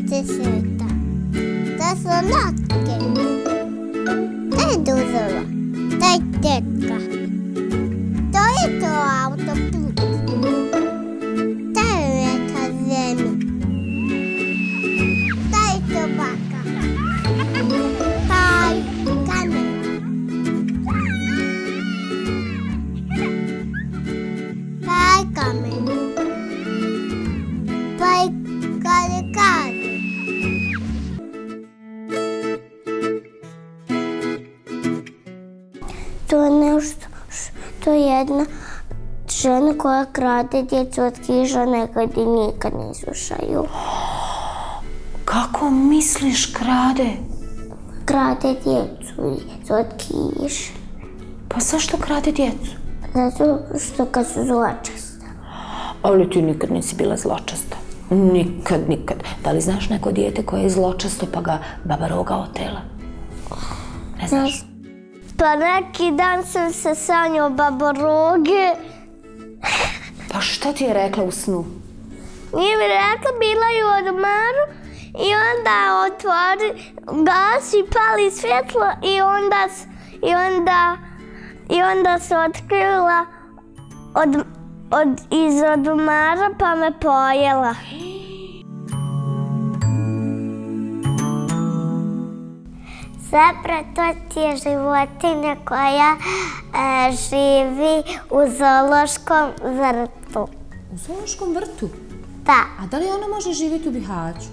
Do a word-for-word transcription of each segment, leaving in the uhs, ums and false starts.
Dajte sveta. Da su notke. Daj duzova. Daj tetka. To je to autoput. Daj veka zemlji. Daj to baka. Daj kamen. Daj kamen. Daj kamen. To je nešto što jedna žena koja krade djecu od kiša nekad i nikad ne slušaju. Kako misliš krade? Krade djecu od kiša. Pa zašto krade djecu? Zato što kad su zločasta. Ali ti nikad nisi bila zločasta. Nikad, nikad. Da li znaš neko dijete koje je zločasto pa ga baba Roga otela? Ne znaš? Pa neki dan sam se sanjao baba Roge. Pa šta ti je rekla u snu? Nije mi rekla, bila je u ormaru i onda otvori, gasi, pali svjetlo i onda, i onda, i onda se otkrila od, od, iz ormara pa me pojela. Zebra, to ti je životinja koja e, živi u zoološkom vrtu. U zoološkom vrtu? Da. A da li ona može živjeti u Bihaću?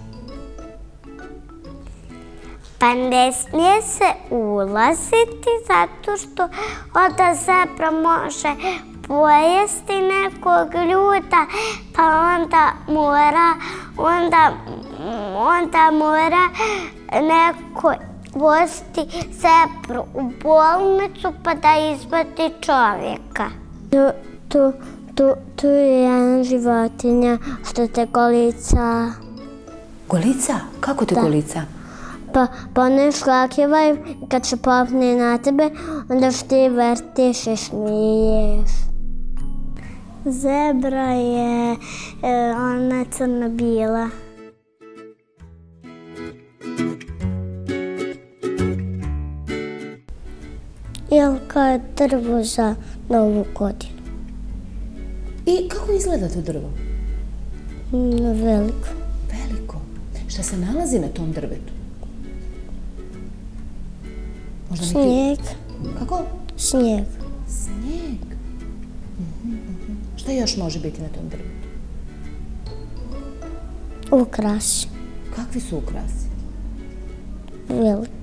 Pa ne smije se ulaziti zato što onda zebra može pojesti nekog ljuta, pa onda mora, onda, onda mora neko voziti zebru u bolnicu pa da izvadi čovjeka. To, to, to, to je jedna životinja što te golica. Golica? Kako te Da. golica? Pa, pa one šlakivaju, kad se popne na tebe, onda što ti vrtiš i smiješ. Zebra je e, ona crno-bijela. Jelka je drvo za Novu godinu. I kako izgleda to drvo? Mm, veliko. Veliko. Šta se nalazi na tom drvetu? Možda neki... Snijeg. Kako? Snijeg. Snijeg. Mhm, mhm. Šta još može biti na tom drvetu? Ukrasi. Kakvi su ukrasi? Veliki.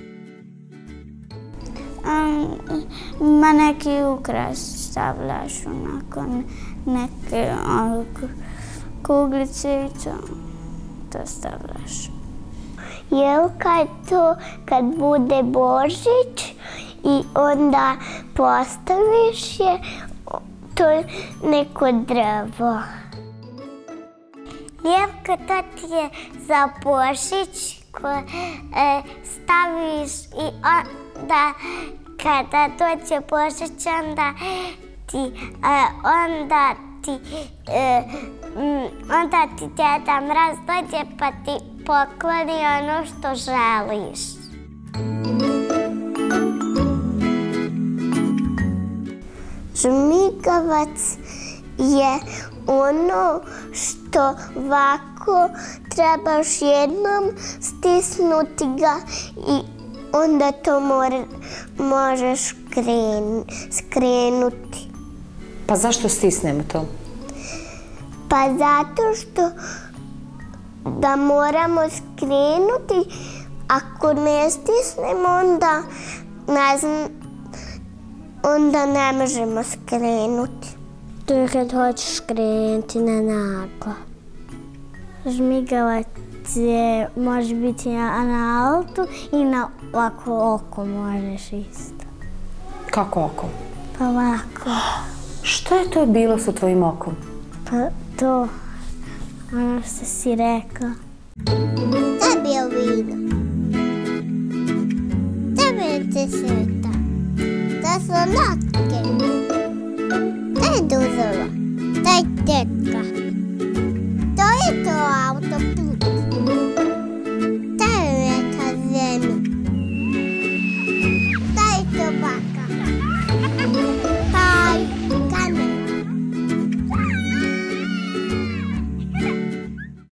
Um, ma neki ukras stavljaš onako neke kuglice i to, to stavljaš. Jelka je to kad bude Božić i onda postaviš je, to je neko drvo. Jelka, to ti je za Božić koje e, staviš i onda kada dođe Božić, onda ti, e, onda ti, e, onda ti Djeda Mraz dođe pa ti pokloni ono što želiš. Žmigavac je ono što ovako trebaš jednom stisnuti ga i onda to more, možeš skren, skrenuti. Pa zašto stisnemo to? Pa zato što da moramo skrenuti, ako ne stisnemo onda ne znam, onda ne možemo skrenuti. To je kad hoćeš skrenuti na naglo. Žmigavac je, može biti na, na autu i na ovako oko možeš isto. Kako oko? Pa ovako. Šta je to bilo sa tvojim okom? Pa to, ono što si rekla. Da bi je vino. Da bi te sveta. Da su notke. Daj duzova. Daj tetka.